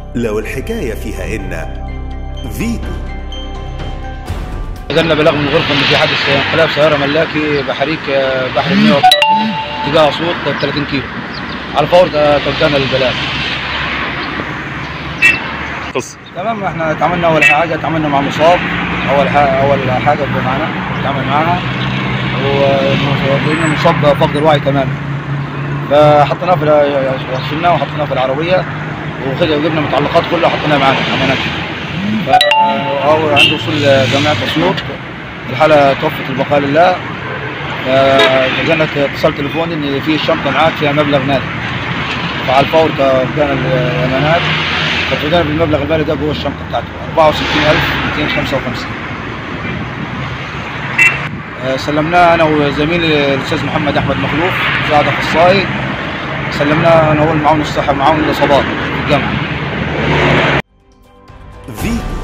لو الحكاية فيها إن فيتو. جالنا بلاغ من الغرفة إن في حادث انقلاب سيارة ملاكي بحريق بحر النيل اتجاه أسيوط 30 كيلو. على الفور توجهنا للبلاغ. تمام، احنا اتعاملنا أول حاجة مع مصاب. أول حاجة معانا اتعامل معاها وإن مصاب فقد الوعي تماما، فحطيناه شلناه وحطيناه في العربية وجبنا متعلقات كلها حطيناها معانا أمانات. فهو عنده وصول جامعة أسيوط، الحالة توفت البقاء لله. فجانا اتصال تليفوني إن في شنطة معاك فيها مبلغ مالي، فعلى الفور توجهنا الأمانات فتوجهنا بالمبلغ المالي ده جوه الشنطة بتاعته 64255. سلمناه أنا وزميلي الأستاذ محمد أحمد مخلوف مساعد أخصائي، سلمناه أنا هو المعاون الصحي معاون الإصابات في الجامعة.